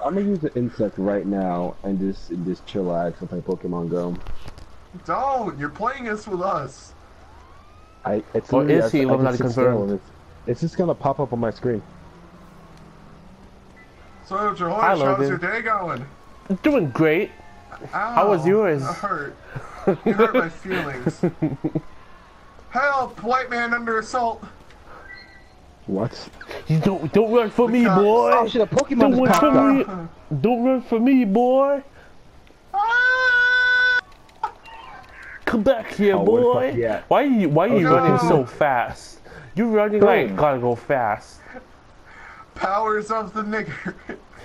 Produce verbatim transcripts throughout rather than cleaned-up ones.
I'm gonna use the insect right now and just and just chillax and play Pokemon Go. Don't! You're playing this with us. I it's Or literally- is he I- I Illuminati can sit confirmed? still and It's, it's just gonna pop up on my screen. So, Jehoish, Hi, how's Logan. your day going? Doing great. Ow, How was yours? That hurt. You hurt my feelings. Help! White man under assault! What? You don't don't run for me, Because- boy. Oh shit! A Pokemon Don't just run popped for up. me. Don't run for me, boy. Ah! Come back here, Oh, where the boy. fuck he at? Why are you why are you Oh, running no. so fast? You running like Boom. gotta go fast. Powers of the nigger.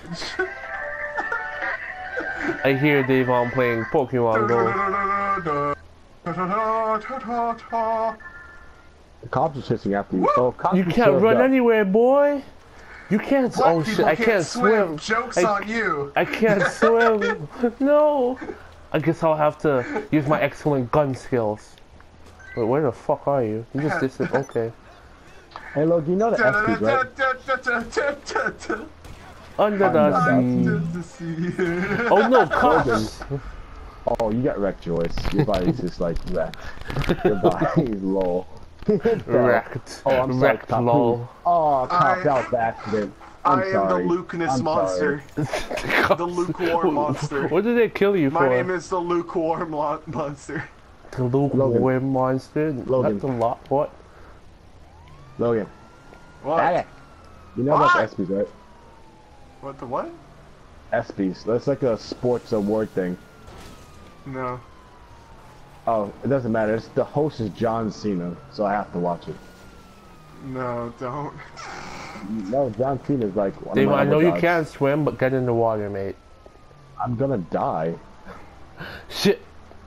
I hear Davon playing Pokemon Go. The cops are chasing after you. Woo! Oh, cops You are can't served run up. anywhere, boy. You can't. Black Oh shit! people I can't swim. Jokes I, on you. I can't swim. No. I guess I'll have to use my excellent gun skills. Wait, where the fuck are you? You just distant. Okay. Hey, look, you know the S Ps, right? Under Under the sea. Oh no, cops! Oh, you got wrecked, Joyce. Your body's just like wrecked. Your body's low. Wrecked. Oh, I'm sorry, Wrecked, Cop. lol. Oh, Cop, I- that was by accident. I'm I am sorry. the Lucanus I'm monster. The lukewarm monster. What did they kill you My for? name is the lukewarm lo- monster. The lukewarm monster? Logan. Not the lot. What? Logan. What? Hey, you know about the What? S Ps, right? What the what? S Ps. That's like a sports award thing. No. Oh, it doesn't matter. It's, the host is John Cena, so I have to watch it. No, don't. No, John Cena's like one Dave, of my I know you underdogs. can't swim, but get in the water, mate. I'm gonna die. Shit.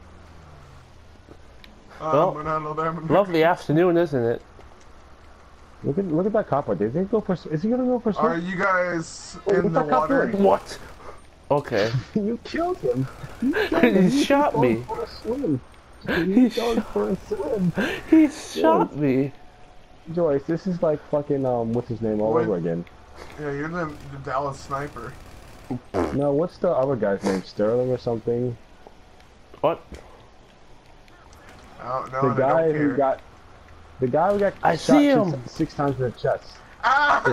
Well, Um, Lovely afternoon, isn't it? Look at look at that cop right there. Is he, go for, is he gonna go for Are swim? you guys Oh, in what's the that cop water? doing? What? Okay. You killed him. You killed him. He He's shot going me. For a swim. He He's going for a swim. He shot me. Joyce, this is like fucking um, what's his name all What? over again. Yeah, you're the, the Dallas Sniper. No, what's the other guy's name? Sterling or something? What? Oh, no, The and I guy don't who care. got, the guy who got I shot see six, him. six times in the chest. Ah,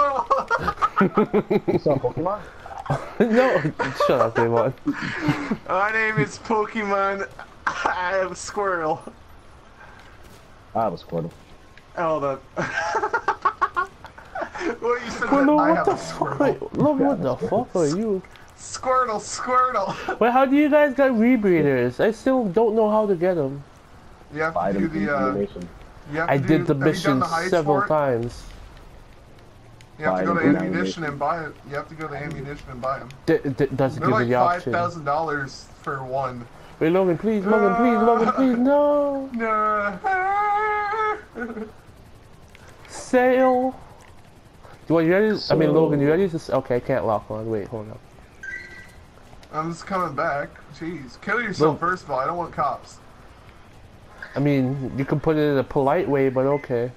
no! You saw Pokemon? No, shut up, Davon. My name is Pokemon. I am Squirrel. I was Squirtle. Oh, the. Well, you said Well, that no, I what have the a fuck? Squirtle. Wait, look, what the fuck are you? Squirtle, Squirtle. Wait, how do you guys get rebreeders? I still don't know how to get them. You have Fight to do him the. Uh, animation. you have I to did do, the have you done mission the heist several for it? times. You have to go to Fight him. ammunition and buy it. You have to go to ammunition and buy them. D d doesn't They're give me like the five option. thousand dollars for one. Wait, Logan, please, Logan, please, Logan, please, no! No. Sail! Do you ready? I mean, So- Logan, you ready? to s- Okay, I can't lock on. Wait, hold up. I'm just coming back. Jeez, kill yourself Look. first of all. I don't want cops. I mean, you can put it in a polite way, but okay.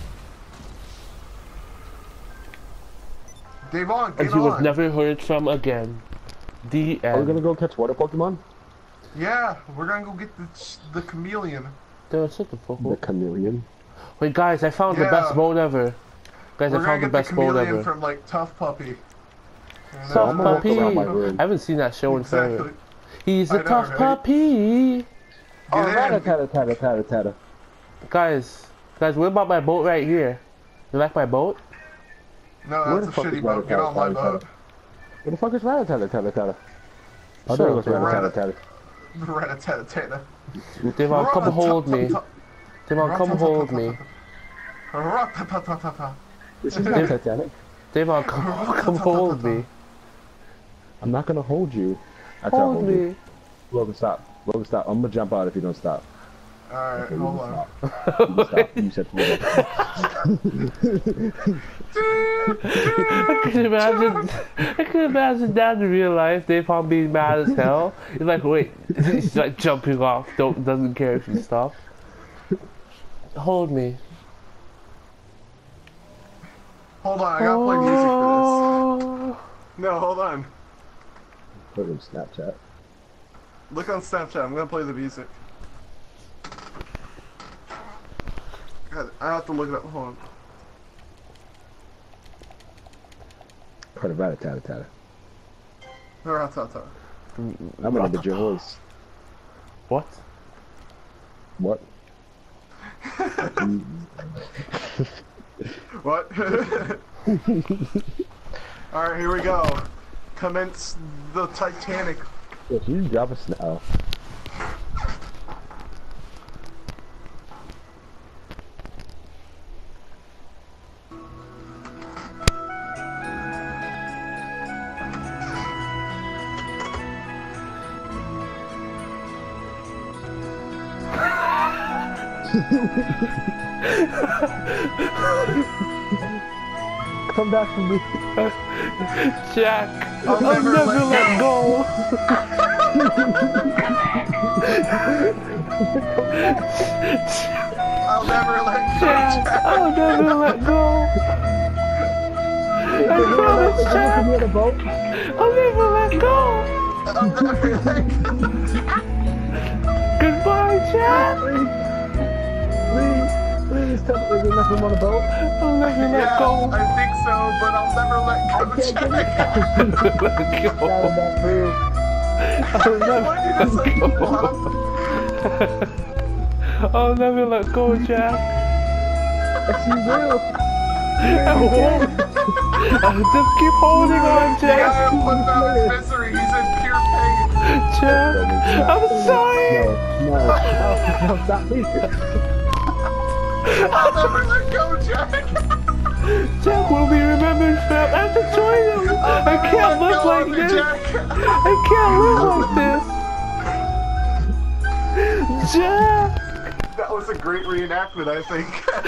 Davon, And get he was on. never heard from again. The Are we gonna end. go catch water Pokemon? Yeah, we're gonna go get the the chameleon. Dude, shut the fuck The up. chameleon. Wait, guys, I found the Yeah. best boat ever. Guys, We're I gonna found the get the best boat chameleon ever. from like Tough Puppy. And Tough I'm gonna walk puppy. around my I room. haven't seen that show in Exactly. forever. He's I a know, tough right? puppy. Oh, Get in. rat-a-tat-a, tat-a, tat-a. Guys, guys, what about my boat right here? You like my boat? No, Where that's a the fuck is shitty boat. Get on my Rat-a-tat-a, boat. Where the fuck is rat-a-tat-a-tat-a-tat-a? Oh, Shut there up, goes Davon. rat-a-tat-a-tat-a. Rat-a-tat-a-tat-a. Devon, come hold me. Devon, come hold me. Rat-a-tat-a-tat-a. This is not Titanic. Devon, come, come hold me. I'm not gonna hold you. That's how I Hold hold you. me. Logan, stop. Logan, stop. I'm gonna jump out if you don't stop. Alright, Okay, you hold can on. stop. You can stop. You said hold I can imagine, I can imagine that in real life. Devon being mad as hell. He's like, wait, he's like jumping off. Don't doesn't care if you stop. Hold me. Hold on, I gotta play music for Oh, No, hold on. Put it in Snapchat. Look on Snapchat. I'm gonna play the music. God, I have to look it up. Hold on. Part of Ratatata. Ratata. I'm gonna get your voice. What? What? What? Alright, here we go. Commence the Titanic. If you drop a snow. Come back for me. Jack, I'll I'll never never let let go. I'll never let go. Jack, Jack. I'll never let go. I promise, Jack, Come the boat. I'll never let go. I'll never let go. Goodbye, Jack. Please, please tell me there's nothing on the boat. I'll never let Yeah, go. I think so, but I'll never let go. I can't get Jack. Let go. Out of that food. I'll never Why did I say flop? I'll never let go, Jack. Yes, you will. I won't. I'll just keep holding on, Yeah, Jack. I put down his misery. He's in pure pain. Jack, I'm sorry. No, no, no, no, stop me. I'll never let go, Jack. Jack will be remembered forever. I have to join him. I can't Let live go like of me, this. Jack. I can't live like this. Jack. That was a great reenactment, I think.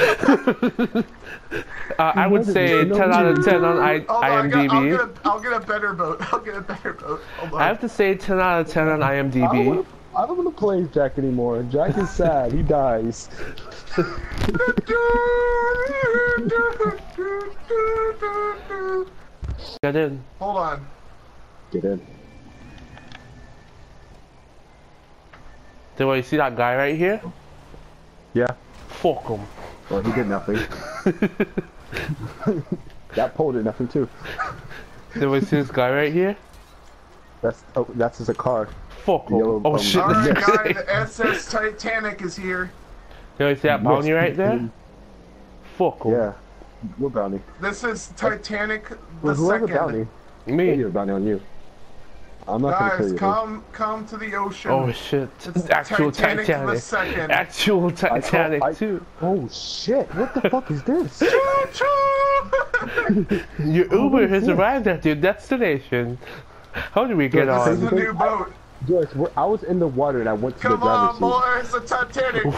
Uh, I would say ten out of ten on I Hold on, I got, I'll, IMDb. get a, I'll get a better boat. I'll get a better boat. Hold on. I have to say ten out of ten on I don't IMDb. wanna- I don't want to play Jack anymore. Jack is sad. He dies. Get in. Hold on. Get in. Do you see that guy right here? Yeah. Fuck him. Well, he did nothing. That pole did nothing too. Do you see this guy right here? That's oh, that's just a car. Fuck him. Yellow Oh bum. shit. Alright, this guys, guy. the S S Titanic is here. Do you see that bounty right there? Fuck him. Yeah. What bounty? This is Titanic the Well, whoever second. bounty. Me. Maybe a bounty on you. I'm not gonna kill Guys, you. come come to the ocean. Oh shit. It's Actual Titanic Titanic. the second. Actual Titanic I- too. Oh shit! What the fuck is this? Your Uber has arrived at your destination. How do we get This This is on? the new boat. Joyce, we're- I was in the water and I went to Come the on, driver's seat. boys, the Titanic.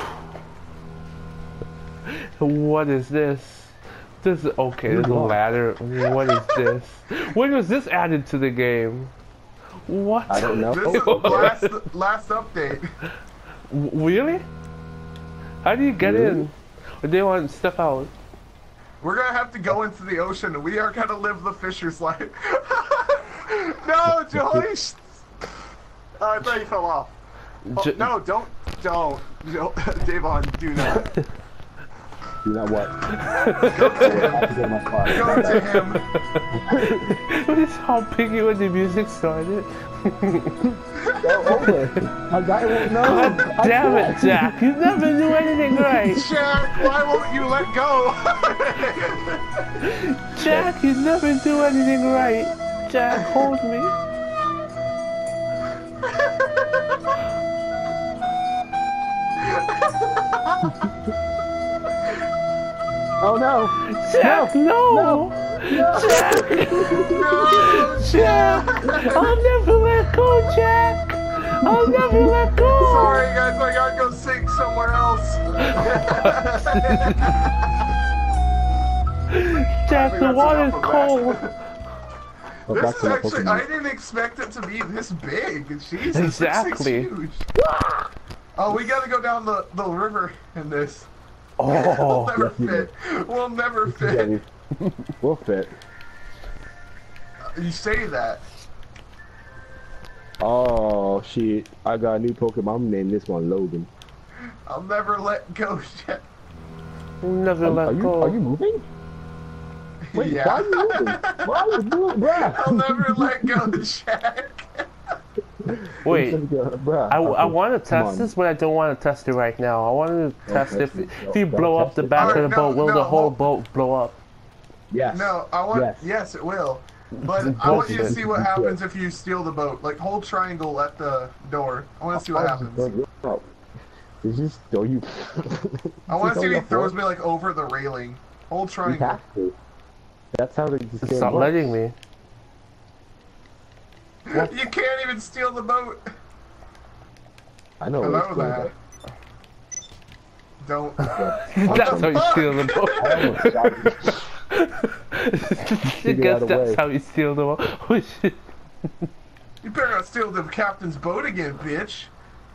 What is this? This is okay. There's a Ooh, wow. ladder. What is this? When was this added to the game? What? I don't know. This is last last update. W- Really? How do you get Really? in? Or they want to step out? We're gonna have to go into the ocean. We are gonna live the fisher's life. No, Joyce. Oh, I thought you fell off. Oh, J- no, don't, don't, don't. Davon, do not. Do not what? Go to my car. Go to him. This is how piggy when the music started. Go over. My guy won't know. God I damn it, can't. Jack! You never do anything right. Jack, why won't you let go? Jack, you never do anything right. Jack, hold me. Oh no! Jack, no! No! Jack! No, Jack! I'll never let go, Jack! I'll never let go! sorry guys, I gotta go sing somewhere else. Jack, the that's water's enough of cold. that. Oh, This back is to the actually, Pokemon. I didn't expect it to be this big. Jesus, Exactly. This is huge. Oh, we gotta go down the, the river in this. Oh, we'll never yes, you fit. We'll never Yeah, fit. we- we'll fit. You say that. Oh shit! I got a new Pokemon. I'm naming this one Logan. I'll never let go, Jack. Never Are, let are you go. are you moving? Wait, Yeah. why are you moving? Why are you moving, bruh? I'll never let go, Jack. Wait, bruh. I, I okay, want to come test on. this, but I don't want to test it right now. I want to test test if it. if you Don't- blow don't up the test it. back of Alright, the no, boat, will no, the whole hold- boat blow up? Yes. No, I want. Yes. Yes, it will. But It's I want you to bullshit. see what happens if you steal the boat. Like, hold triangle at the door. I want to see what happens. It's just throw you. I want to see if he Just throws throw me like over the railing. Hold You triangle. have to. That's how they just It's not letting me. You can't even steal the boat. I know. Hello it's there. Don't. That's how you fuck? steal the boat. I almost shot you. I Get guess out of the that's way. how you steal the boat. Oh shit. You better not steal the captain's boat again, bitch.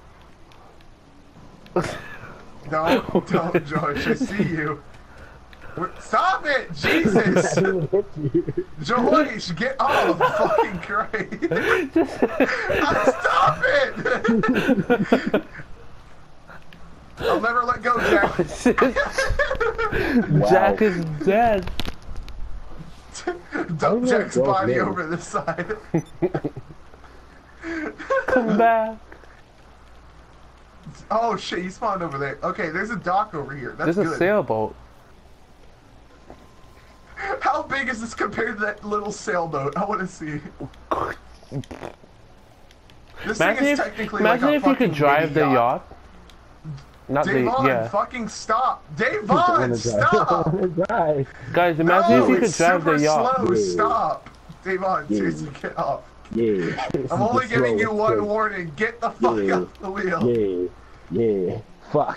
Don't, don't, George. I see you. We're- Stop it! Jesus! I didn't hit you. Joyce, get off! Fucking Christ! Stop it! I'll never let go, Jack. Shit. Wow. Jack is dead. Dump never Jack's go body there. over this side. Come back. Oh shit, you spawned over there. Okay, there's a dock over here. That's There's a good. sailboat. How big is this compared to that little sailboat? I want to see. This thing Imagine is if, technically imagine like a if you could fucking drive the mini yacht. Not the Davon, yeah. fucking stop! I Davon, wanna stop! drive. Guys, imagine No, if you could it's drive super the yacht. slow. Yeah. Stop, Davon. Yeah. Seriously, get off. Yeah. I'm only giving you one warning. warning. Get the fuck Yeah. off the wheel. Yeah. Yeah. Fuck.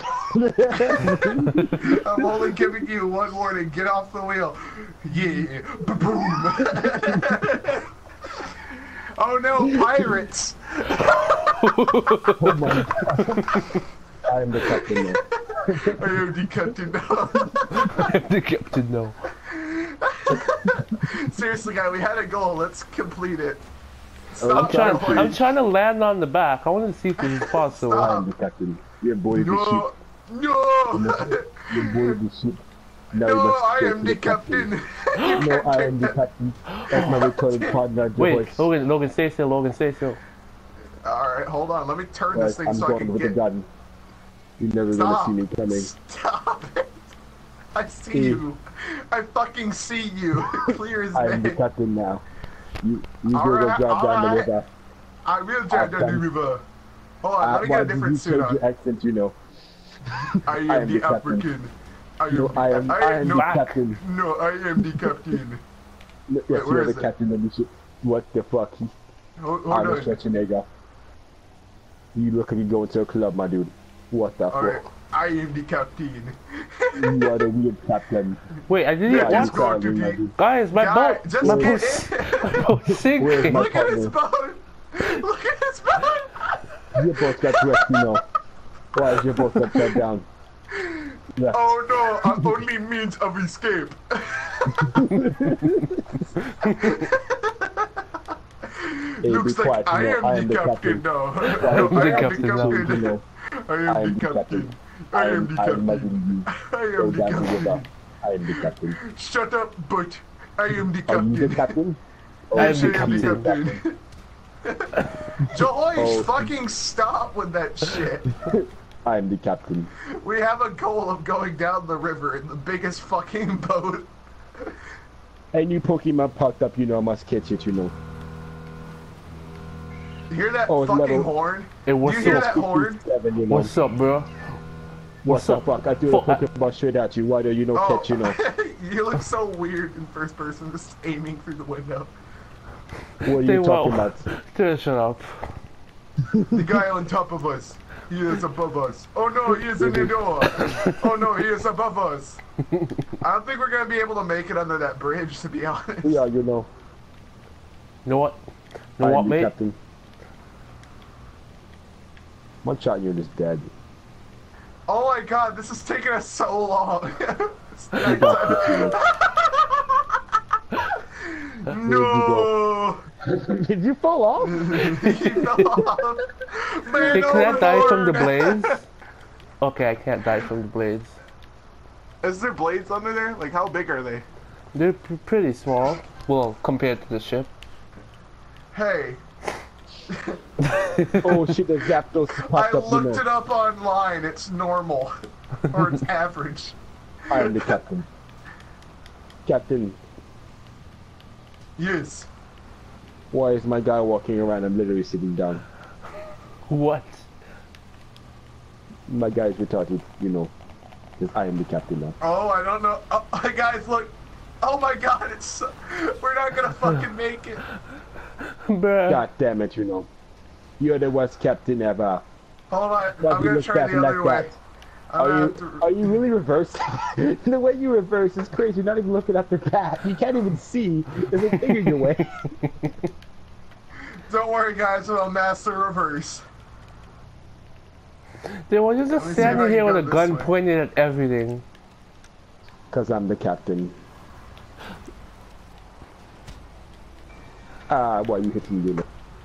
I'm only giving you one warning. Get off the wheel. Yeah. Boom. Oh no, pirates! Oh my god. I am the captain now. I am the captain now. I'm the captain now. Seriously, guy, we had a goal. Let's complete it. I'm Stop I'm trying, Joey. I'm trying to land on the back. I want to see if this is possible. Stop. I am the captain. You're boarded the No, ship. no, You're boarded the ship. Now no! you must I go am to the captain. No, I am the captain. That's my returning partner, Wait, Joyce. Logan, Logan, stay still. Logan, stay still. All right, hold on. Let me turn Right, this thing I'm so I going can with get. the gun. You're never Stop. gonna see me coming. Stop it! I see Steve. you. I fucking see you. Clear as I am the day. captain now. You, you All go right, drive down all the right. river. I will drive down the Awesome. river. Hold on, Uh, let me why get a did different you suit change on. your accent, you know? I am, I am the, the captain. African. I am, No, the, I am, I am no, the captain. no, I am the captain. Yes, where you're is the it? captain of the ship. What the fuck? Hold, hold Arnold on. Schwarzenegger. You look like you going to a club, my dude. What the Alright, fuck? I am the captain. You are the weird captain. Wait, I didn't Yeah, even just watch. go to my the- dude. Guys, my Guy, boat. just my get boat's, in. my boat's Where's sinking. my- Look at his boat. Look at his boat. Your boat got wrecked, you know. Why is your boat upside down? Yeah. Oh no, our only means of escape. Hey, Looks be like quiet, I you know, am the captain now. I No, am I the am captain the now. You captain. know, I I am am the the captain. captain. I am the I am captain. imagining you. I Go am the down the river. captain. I am the captain. Shut up, but I am the Are you the captain. captain? Oh, I am Yes, the I am captain. the captain. Joyce, Oh. fucking stop with that shit. I am the captain. We have a goal of going down the river in the biggest fucking boat. Hey, new Pokemon popped up, you know, I must catch it, you know. You hear that Oh, it's fucking level- horn? Hey, Do what's you hear up? that horn? Seven, you know. What's up, bro? What What's the up? fuck? I threw a Fuck, I- Pokeball straight at you. Why do you not Oh, catch, you know? you look so weird in first person, just aiming through the window. What are They you talking won't. about? Dude, shut up. The guy on top of us. He is above us. Oh no, he is in the door. Oh no, he is above us. I don't think we're gonna be able to make it under that bridge, to be honest. Yeah, you know. You know what? You know I what, am the mate? captain. One shot and you're just dead. Oh my god, this is taking us so long. It's nighttime. No! Did you fall off? He fell off. Man, Hey, can I die from the overboard. blades? Okay, I can't die from the blades. Is there blades under there? Like, how big are they? They're p pretty small. Well, compared to the ship. Hey, Oh shit, the Zapdos I popped up. looked it up online. It's normal. Or it's average. I am the captain. Captain, Yes. why is my guy walking around? I'm literally sitting down. What? My guy's retarded, you know. Because I am the captain now. Oh, I don't know. Oh, guys, look. Oh my god, it's so... We're not gonna fucking make it. Bruh. God damn it, you know. You're the worst captain ever. Hold on. Why I'm do you gonna look try at the me other like way. that? I'm Are gonna you, have to... are you really reversed? The way you reverse is crazy. You're not even looking at the path. You can't even see. There's a thing in your way. Don't worry, guys. I'll master reverse. They were just me see how standing you here with go a this gun way. pointed at everything. Because I'm the captain. Ah, why you hitting me?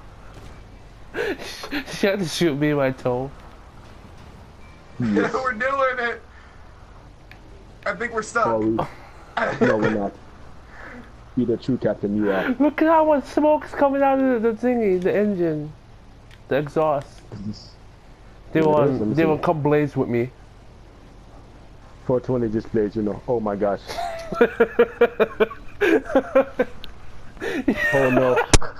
She had to shoot me in my toe. Yes. We're doing it. I think we're stuck. Oh, we- no, we're not. Be the true captain you are. Look at how much smoke's coming out of the, the thingy, the engine, the exhaust. They Yeah, want, it is, let me they see. want come blaze with me. four twenty just plays, you know. Oh my gosh. Oh no.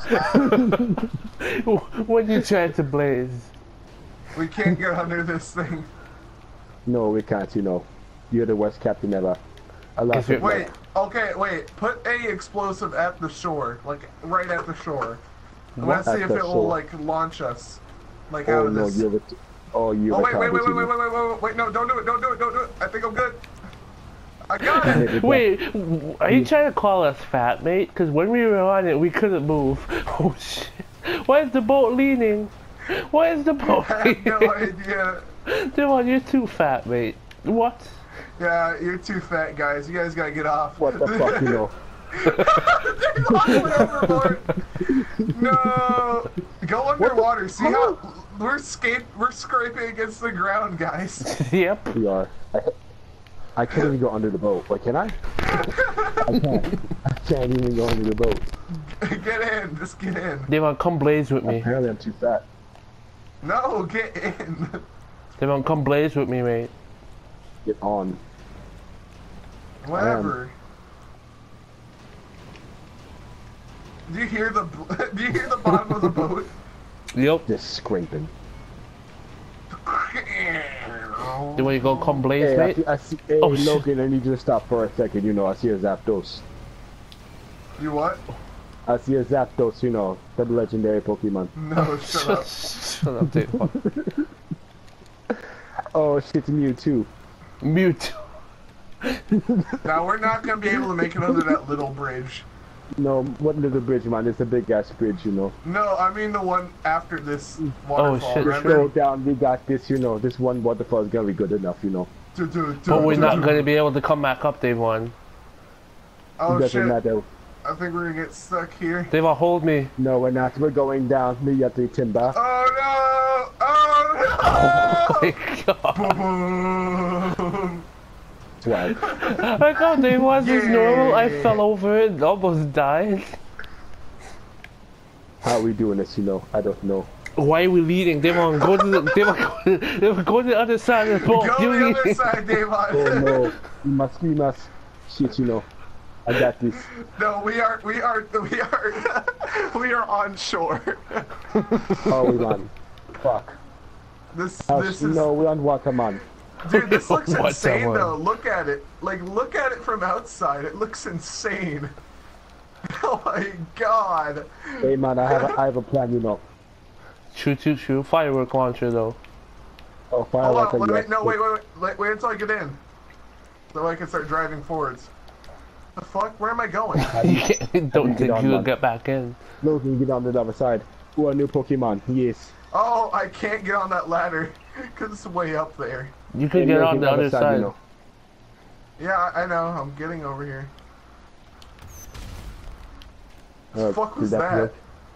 When you try to blaze, We can't get under this thing. No, we can't, you know. You're the worst captain ever. I love If it. it- Wait, okay, wait. Put a explosive at the shore, like right at the shore. And What? let's see At if the it will shore? like launch us, like out Oh of no, this. you're the. Oh, you're Oh wait, wait, retarded, wait, wait, you wait, know. wait, wait, wait, wait, no, don't do it, don't do it, don't do it. I think I'm good. I got it. wait, w- are you trying to call us fat, mate? Because when we were on it, we couldn't move. Oh shit! Why is the boat leaning? Why is the boat I have leaning? no idea. Devon, you're too fat, mate. What? Yeah, you're too fat, guys. You guys gotta get off. What the fuck, you know? They lost me overboard. No, go underwater. See how we're scape we're scraping against the ground, guys. Yep. We are. I, I can't even go under the boat. Wait, can I? I can't. I can't even go under the boat. Get in, just get in. Devon, come blaze with me. Apparently I'm too fat. No, get in. Devon, come blaze with me, mate. Get on. Whatever. Do you hear the Do you hear the bottom of the boat? Yep. Just scraping. Devon, you gonna come blaze, Hey, I mate? see, I see, hey Oh, shit. Logan, I need you to stop for a second. You know, I see a Zapdos. You what? I see a Zapdos, you know, the legendary Pokemon. No, shut up. Shut up, Devon. Oh shit, Mewtwo. Mute. Now we're not gonna be able to make it under that little bridge. No, what little bridge, man? It's a big ass bridge, you know. No, I mean the one after this waterfall. shit, remember? Go down, we got this, you know. This one waterfall is gonna be good enough, you know. Do, do, do, But we're do, not do. gonna be able to come back up, Devon. Oh it doesn't shit! matter. I think we're gonna get stuck here. Devon, hold me. No, we're not. We're going down. Me at the timber. Oh no! Oh Oh my god. no! Boom! Swag. Like how Devon is normal, I Yeah. fell over and almost died. How are we doing this, you know? I don't know. Why are we leading? Devon, go to the Devon, go to, Devon, go to the other side of the boat. Go You the other leading. side, Devon. Oh no. We must, we must. Shit, you know. I got this. No, we are, we are, we are, we are on shore. Oh, we on. Fuck. This, Oh, this is, no, we're on water, man. dude. This looks What insane someone? though. Look at it. Like, look at it from outside. It looks insane. Oh my god. Hey, man, I have a, I have a plan, you know. True, true, true. Firework launcher though. Oh, Hold firework. on. Wait, and wait, yes. no, wait, wait, wait, wait. Wait until I get in, so I can start driving forwards. The fuck? Where am I going? You can't, don't get think on, you'll man. get back in. Logan, get on the other side. Ooh, a new Pokemon. Yes. Oh, I can't get on that ladder because it's way up there. You can Hey, get Logan, on the other side. you know. Yeah, I I know. I'm getting over here. Uh, fuck was did that?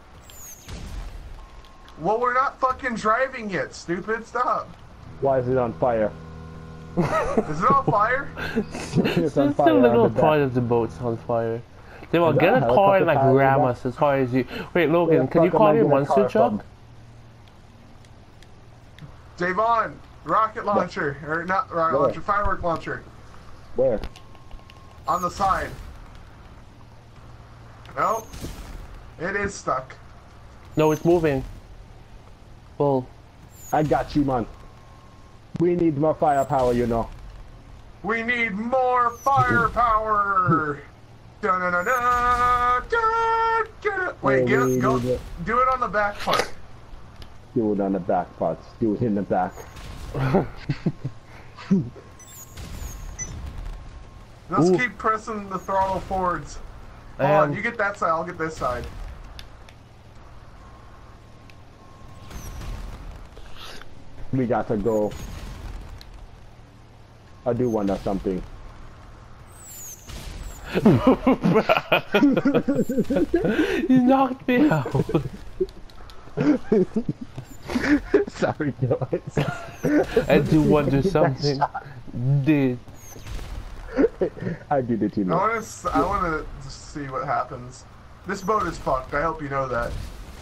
Well, we're not fucking driving yet, stupid. Stop. Why is it on fire? Is it on fire? It's Just on a fire. little on the part back. of the boat's on fire. They will Is get a that a car and like helicopter ram pilot? us as hard as you. Wait, Logan, Where the can you fuck call am I your getting a monster car truck? from? Davon, rocket launcher. Or not rocket Where? launcher, firework launcher. Where? On the side. Nope. It is stuck. No, it's moving. Well, I got you, man. We need more firepower, you know. We need more firepower. Da da da da da da. Wait, Yeah, get we go. need it. Do it on the back part. Do it on the back parts. Do it in the back. Let's Ooh. keep pressing the throttle forwards. Hold Um, on, you get that side, I'll get this side. We got to go. I do wonder something. you knocked me out. Sorry, guys. I do wonder something. Did. I did it, you I know. want to. I want to see what happens. This boat is fucked. I hope you know that.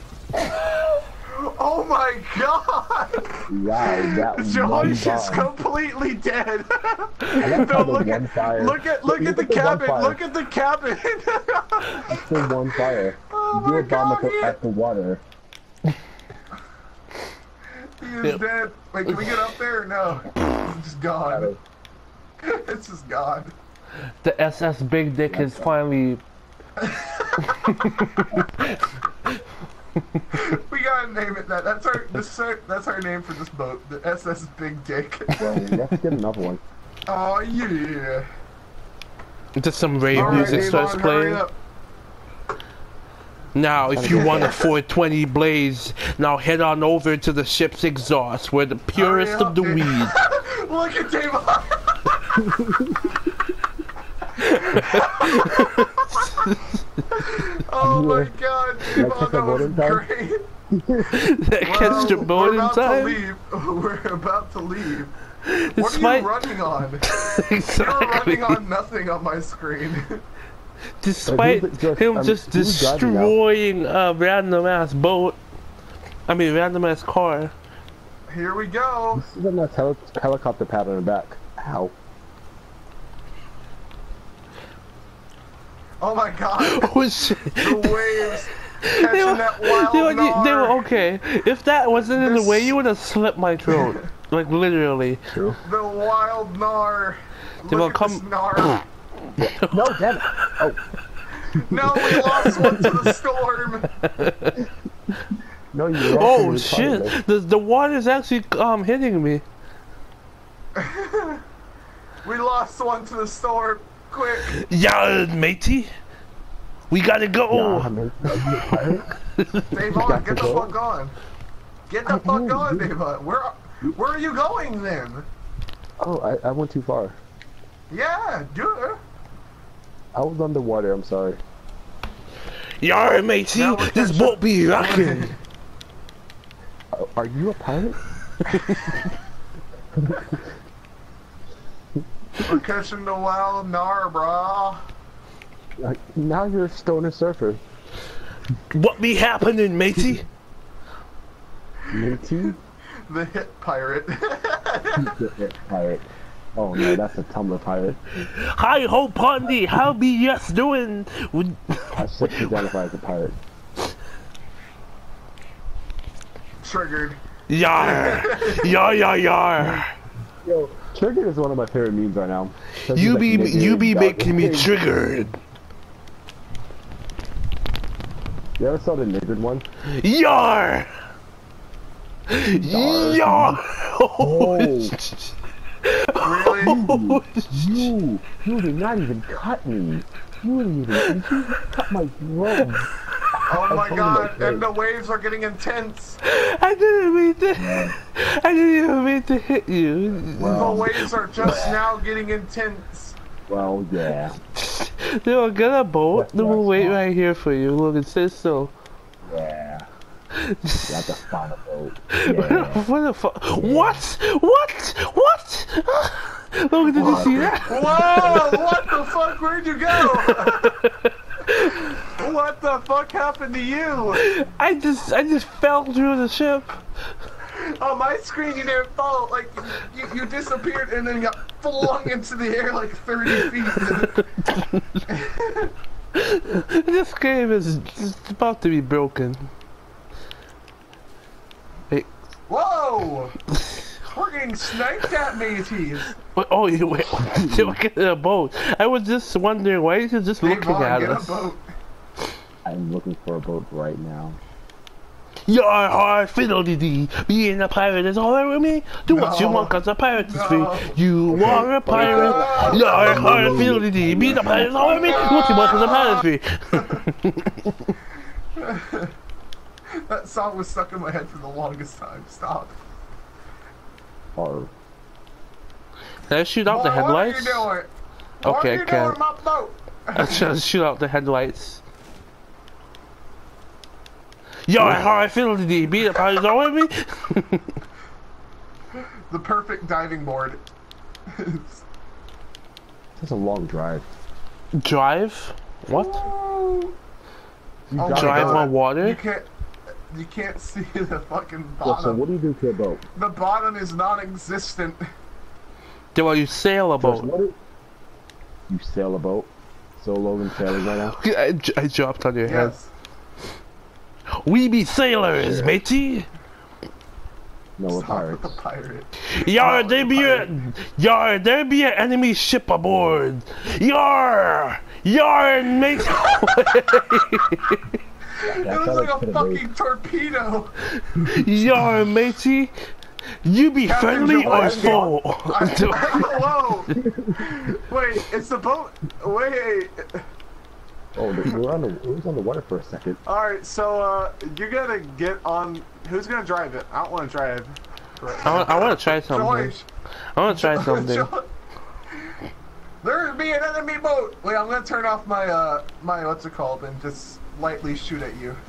Oh my god! Wow, that one Josh is bar. completely dead. I like No, how the look one at fire. look at look at the at the one cabin. fire. Look at the cabin. It's the one fire. Oh You my a bomb at god! the, at the water. He is Yep. dead. Wait, can we get up there? Or no, it's just gone. It's just gone. The S S Big Dick is finally. We gotta name it that. That's our this, that's our name for this boat. The S S Big Dick. Well, let's get another one. Oh yeah. Just some rave All right, music starts Avon, hurry playing. up. Now, if you want a four twenty Blaze, now head on over to the ship's exhaust, where the purest Hurry of the up, weed. Dave. Look at Davon. Oh my god, Davon, catch a that boat was in time? great. Catch the Well, boat we're in about time. to leave. We're about to leave. What Despite, are you running on? You're exactly. running on nothing on my screen. Despite Who's it just- him um, just who's driving now? destroying a random ass boat, I mean random ass car. Here we go. This is a nice heli helicopter pad on the back. Ow. Oh my god. Oh shit! The waves They catching were, that wild they, were, they were gnar. okay. If that wasn't in the This- way, you would have slit my throat. Like literally. True. The wild gnar. They will Look at come- this gnar. No, damn it. Oh. No, we lost one to the storm. No, you Oh shit! The the water's actually um hitting me. We lost one to the storm. Quick. Yeah, matey. We gotta go. Yeah, man. Are you a pirate? Davon, got get to the go? fuck on. Get the I fuck know, on, dude. Davon. Where, where are you going then? Oh, I, I went too far. Yeah, do it. I was underwater, I'm sorry. Yar, matey. Now we're This catching- boat be rocking. Uh, are you a pirate? We're catching the wild gnar, brah. Uh, now you're a stoner surfer. What be happening, matey? Me too? The hit pirate. Pirate. Oh no, that's a Tumblr pirate. Hi ho, Pondy. How be yes doing? Would- I should identify as a pirate. Triggered. Yar, yar, yar, yar. Yo, Triggered is one of my favorite memes right now. Says he's You like be nigger, you be dog. making me triggered. You ever saw the niggered one? Yar, yar. Oh. Really? You, you did not even cut me. You didn't even, you cut my throat. Oh my told god, you, and the waves are getting intense. I didn't mean to. I didn't even mean to hit you. The Well, waves are just now getting intense. well, yeah. Yo, get a boat. That's Then we'll nice. wait right here for you. Look, it says so. Yeah. You have to find a boat. Yeah. What the fuck? What? What? What? Look, did you see that? Whoa! What the fuck? Where'd you go? What the fuck happened to you? I just, I just fell through the ship. On my screen, you didn't fall. Like you, you disappeared and then got flung into the air like thirty feet. This game is just about to be broken. Wait. Whoa! We're getting sniped at, mateys. Wait, oh, you wait. Look at the boat. I was just wondering why is he just Hey, looking Vaughn, at get us. a boat. I'm looking for a boat right now. Your heart fiddly dee. Being a pirate is all right with me. Do what you No. want, cause a pirate is No. free. You are a pirate. No. Your heart fiddly dee. Being a pirate is all right with me. Do what you want, cause a pirate is free. That song was stuck in my head for the longest time. Stop. Or Can I shoot out the Boy, headlights? What are you doing? Okay, what are you I doing can. with my boat? I'm trying to shoot out the headlights. Your heart fiddly dee. Being a pirate is all right with me. The perfect diving board. it's a long drive. Drive? What? You Oh my gotta Drive go. God. on You water? can't. You can't see the fucking So, bottom. so what do you do to a boat? The bottom is non-existent. Then while you sail a First, boat. what do- you sail a boat? So Logan sailing right now? I, I dropped on your head. Yes. We be sailors, Sure. matey. No, we're Stop pirates. with the pirate. Yar, Oh, there be a yar, there be an enemy ship aboard. Yar, yar, mate. It looks like a fucking torpedo. Yar, matey. You be Captain friendly or Joel. foe? Whoa! Wait, it's the boat. Wait. Oh, the- we're on the we was on the water for a second. All right, so uh, you gotta get on. Who's gonna drive it? I don't want to drive. Right I want, I want to try now. something. Joyce, I want to try something. Joyce. There's be an enemy boat. Wait, I'm gonna turn off my uh my what's it called and just lightly shoot at you.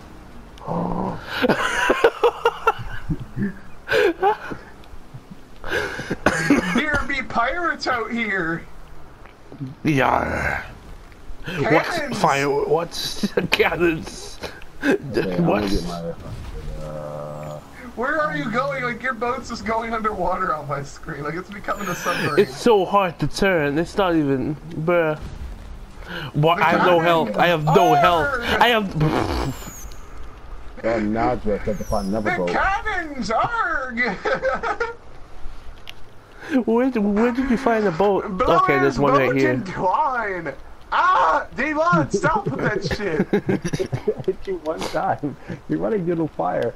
There be pirates out here. Yar. What Cannons. fire? What's cannons? Okay, I'm gonna What? get my uh, Where are you going? Like your boat's just going underwater on my screen. Like it's becoming a submarine. It's so hard to turn. It's not even, bruh. What? I have no health. I have no health. I have. oh, now just have to find another The boat. cannons, arg! Where, where did you find the boat? Okay, there's one right here. Twine. Ah, Devon, stop with that shit. I hit you one time. You're running little fire.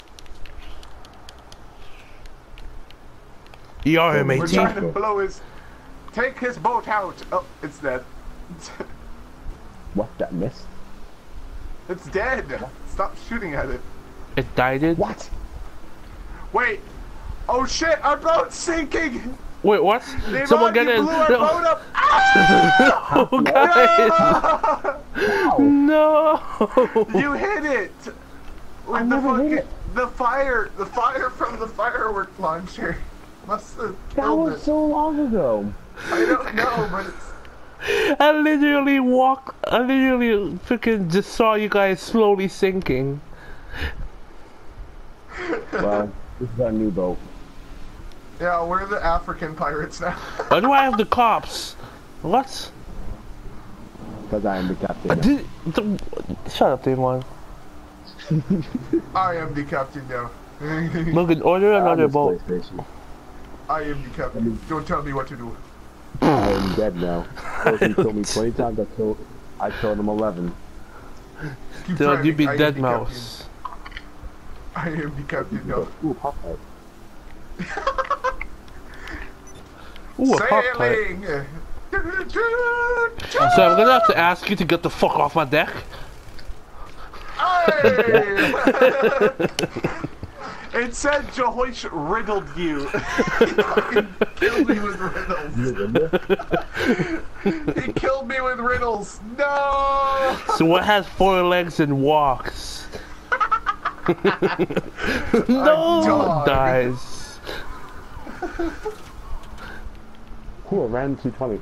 Yar, We're matey. trying to blow his. Take his boat out. Oh, it's dead. What? That missed? It's dead. Stop shooting at it. It died. It. What? Wait. Oh shit, our boat's sinking. Wait, what? Devon, Someone you get in. blew our No. boat up. Ah! Oh, guys. Wow. No. You hit it. With I the never hit fucking it. the fire, the fire from the firework launcher. Must have That killed was it. so long ago. I don't know, but it's. I literally walk. I literally freaking just saw you guys slowly sinking. Well, this is our new boat. Yeah, we're the African pirates now. Why do I have the cops? What? Because I am the captain. Did, the, shut up, Damon. I am the captain now. Logan, order I'm another this boat. PlayStation. I am the captain. Don't tell me what to do. I am dead now. He killed me twenty times. I killed. I killed him eleven. Keep Dude, driving. you be I am dead the mouse. captain. I am the captain now. Ooh, Popeye. Ooh, a pop pipe. Sailing. So I'm gonna have to ask you to get the fuck off my deck. Hey! It said Jehoish riddled you. He fucking killed me with riddles. He killed me with riddles. No. So what has four legs and walks? No, dog. dies. Cool, ran two twenty.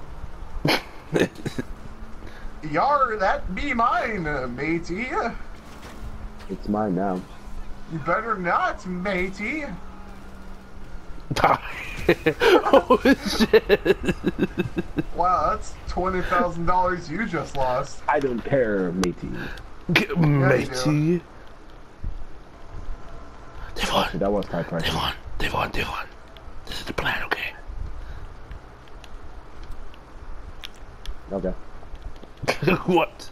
Yar, that be mine, matey. It's mine now. You better not, matey. Die. Oh shit. Wow, that's twenty thousand dollars you just lost. I don't care, matey. Get matey. Devon, Actually, that was high price. Devon, Devon, Devon. This is the plan, okay? Okay. What?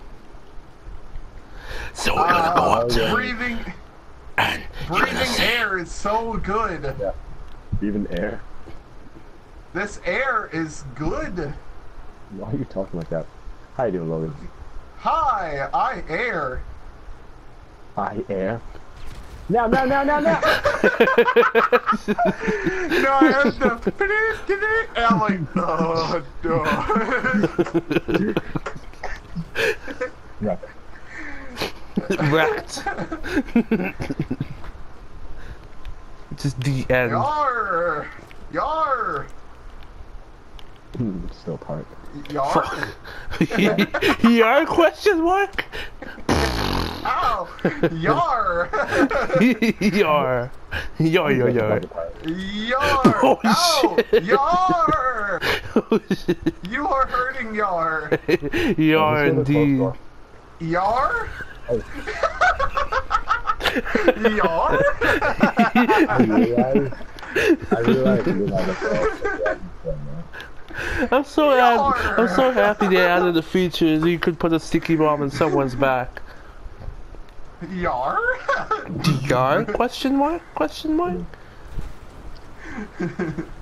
So we're gonna go Uh, up to breathing, and you're gonna breathing say, air is so good. Yeah. Even air. This air is good. Why are you talking like that? How you doing, Logan? Hi, I air. I air. No, no, no, no, no! No, I heard the. And I'm like, oh no. Right. wrecked. Just the end. Yar, yar, Hmm, Still part. yar. Yar question mark? Ow, yar, Yar. Yar, yar, yar. yar. Oh, Ow, shit. yar. Oh shit. You are hurting, yar. Yar indeed. Yar? Oh. Yar? I realize. I realize you're not a I'm so happy. I'm so happy they added the features. You could put a sticky bomb in someone's back. Yar? Yar? Question mark? Question mark?